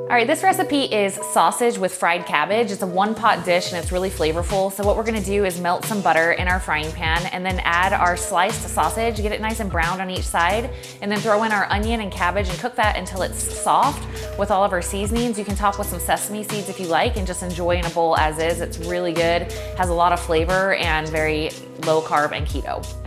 All right, this recipe is sausage with fried cabbage. It's a one-pot dish and it's really flavorful. So what we're gonna do is melt some butter in our frying pan and then add our sliced sausage, get it nice and browned on each side, and then throw in our onion and cabbage and cook that until it's soft with all of our seasonings. You can top with some sesame seeds if you like and just enjoy in a bowl as is. It's really good, has a lot of flavor and very low carb and keto.